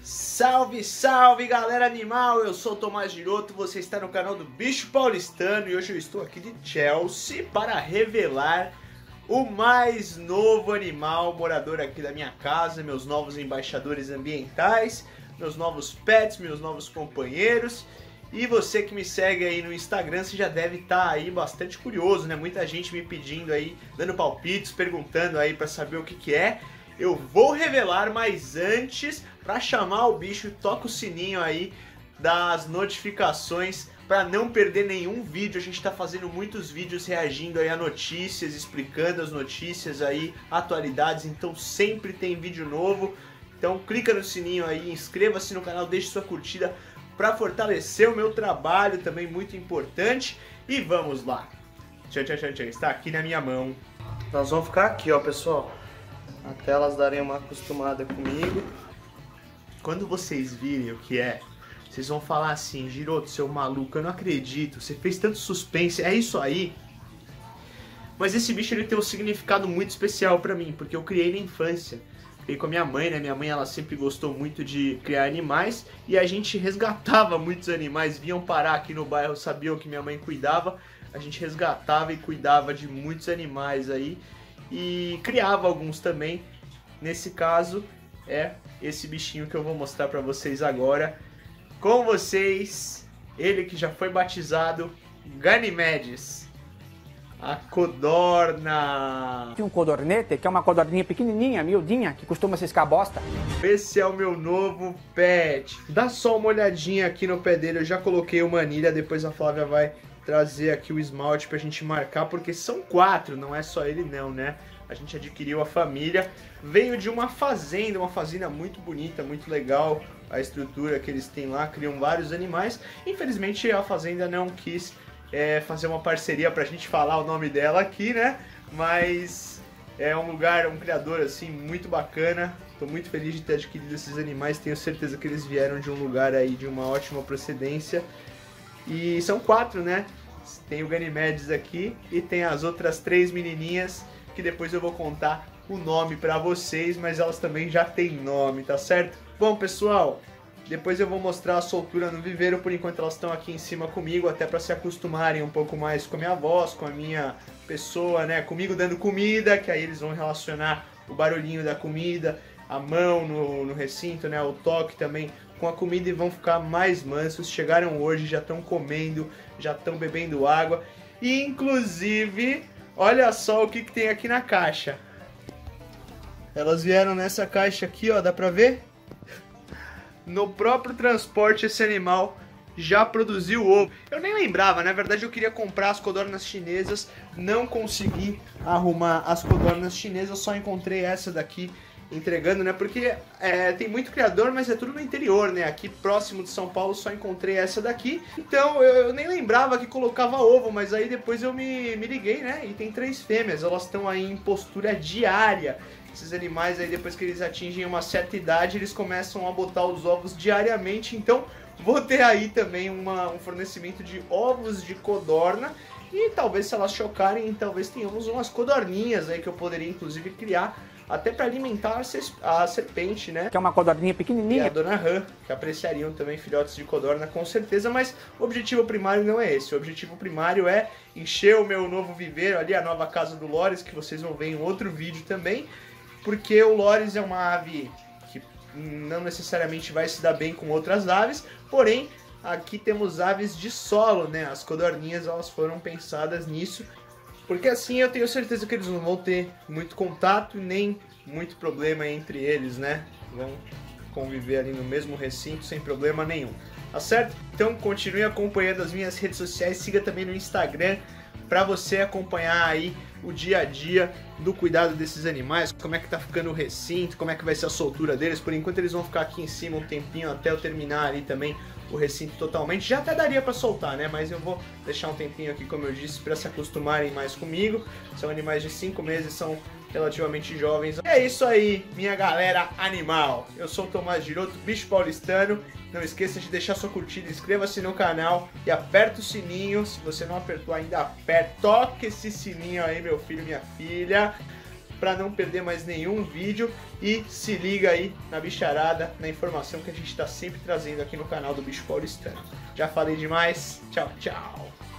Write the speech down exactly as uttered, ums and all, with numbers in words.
Salve, salve galera animal, eu sou o Tomás Giroto, você está no canal do Bicho Paulistano e hoje eu estou aqui de Chelsea para revelar o mais novo animal morador aqui da minha casa, meus novos embaixadores ambientais, meus novos pets, meus novos companheiros. E você que me segue aí no Instagram, você já deve estar aí bastante curioso, né? Muita gente me pedindo aí, dando palpites, perguntando aí para saber o que que é. Eu vou revelar, mas antes, para chamar o bicho, toca o sininho aí das notificações para não perder nenhum vídeo. A gente está fazendo muitos vídeos reagindo aí a notícias, explicando as notícias aí, atualidades, então sempre tem vídeo novo. Então clica no sininho aí, inscreva-se no canal, deixe sua curtida para fortalecer o meu trabalho, também muito importante. E vamos lá. Tchau, tchau, tchau, tchau. Está aqui na minha mão. Nós vamos ficar aqui, ó, pessoal. Até elas darem uma acostumada comigo. Quando vocês virem o que é, vocês vão falar assim: Giroto, seu maluco, eu não acredito, você fez tanto suspense, é isso aí? Mas esse bicho ele tem um significado muito especial pra mim, porque eu criei na infância. Criei com a minha mãe, né? Minha mãe ela sempre gostou muito de criar animais e a gente resgatava muitos animais. Vinham parar aqui no bairro, sabiam que minha mãe cuidava. A gente resgatava e cuidava de muitos animais aí. E criava alguns também. Nesse caso é esse bichinho que eu vou mostrar pra vocês agora. Com vocês, ele que já foi batizado, Ganymedes, a codorna. Tinha um codornete, que é uma codorninha pequenininha, miudinha, que costuma ciscar bosta. Esse é o meu novo pet. Dá só uma olhadinha aqui no pé dele, eu já coloquei uma anilha, depois a Flávia vai trazer aqui o esmalte pra gente marcar, porque são quatro, não é só ele não, né? A gente adquiriu a família, veio de uma fazenda, uma fazenda muito bonita, muito legal, a estrutura que eles têm lá, criam vários animais. Infelizmente a fazenda não quis é, fazer uma parceria pra gente falar o nome dela aqui, né? Mas é um lugar, um criador assim muito bacana. Tô muito feliz de ter adquirido esses animais, tenho certeza que eles vieram de um lugar aí de uma ótima procedência. E são quatro, né? Tem o Ganymedes aqui e tem as outras três menininhas que depois eu vou contar o nome pra vocês, mas elas também já têm nome, tá certo? Bom, pessoal, depois eu vou mostrar a soltura no viveiro, por enquanto elas estão aqui em cima comigo, até pra se acostumarem um pouco mais com a minha voz, com a minha pessoa, né? Comigo dando comida, que aí eles vão relacionar o barulhinho da comida, a mão no, no recinto, né? O toque também com a comida e vão ficar mais mansos. Chegaram hoje, já estão comendo, já estão bebendo água. E inclusive, olha só o que, que tem aqui na caixa. Elas vieram nessa caixa aqui, ó, dá pra ver? No próprio transporte esse animal já produziu ovo. Eu nem lembrava, na verdade eu queria comprar as codornas chinesas, não consegui arrumar as codornas chinesas, só encontrei essa daqui entregando, né? Porque é, tem muito criador, mas é tudo no interior, né? Aqui próximo de São Paulo só encontrei essa daqui. Então eu, eu nem lembrava que colocava ovo, mas aí depois eu me, me liguei, né? E tem três fêmeas, elas estão aí em postura diária. Esses animais aí, depois que eles atingem uma certa idade, eles começam a botar os ovos diariamente. Então vou ter aí também uma, um fornecimento de ovos de codorna. E talvez se elas chocarem, talvez tenhamos umas codorninhas aí que eu poderia inclusive criar até para alimentar a serpente, né? Que é uma codorninha pequenininha. E a Dona Han, que apreciariam também filhotes de codorna com certeza, mas o objetivo primário não é esse. O objetivo primário é encher o meu novo viveiro ali, a nova casa do Lores, que vocês vão ver em outro vídeo também, porque o Lores é uma ave que não necessariamente vai se dar bem com outras aves, porém aqui temos aves de solo, né? As codorninhas, elas foram pensadas nisso, porque assim eu tenho certeza que eles não vão ter muito contato e nem muito problema entre eles, né? Vão conviver ali no mesmo recinto sem problema nenhum, tá certo? Então continue acompanhando as minhas redes sociais, siga também no Instagram para você acompanhar aí o dia a dia do cuidado desses animais, como é que tá ficando o recinto, como é que vai ser a soltura deles. Por enquanto eles vão ficar aqui em cima um tempinho até eu terminar ali também o recinto totalmente. Já até daria para soltar, né? Mas eu vou deixar um tempinho aqui, como eu disse, para se acostumarem mais comigo. São animais de cinco meses, são relativamente jovens. É isso aí, minha galera animal. Eu sou o Tomás Giroto, Bicho Paulistano. Não esqueça de deixar sua curtida, inscreva-se no canal e aperta o sininho. Se você não apertou ainda, aperta, toque esse sininho aí, meu filho, minha filha, para não perder mais nenhum vídeo e se liga aí na bicharada, na informação que a gente está sempre trazendo aqui no canal do Bicho Paulistano. Já falei demais, tchau, tchau!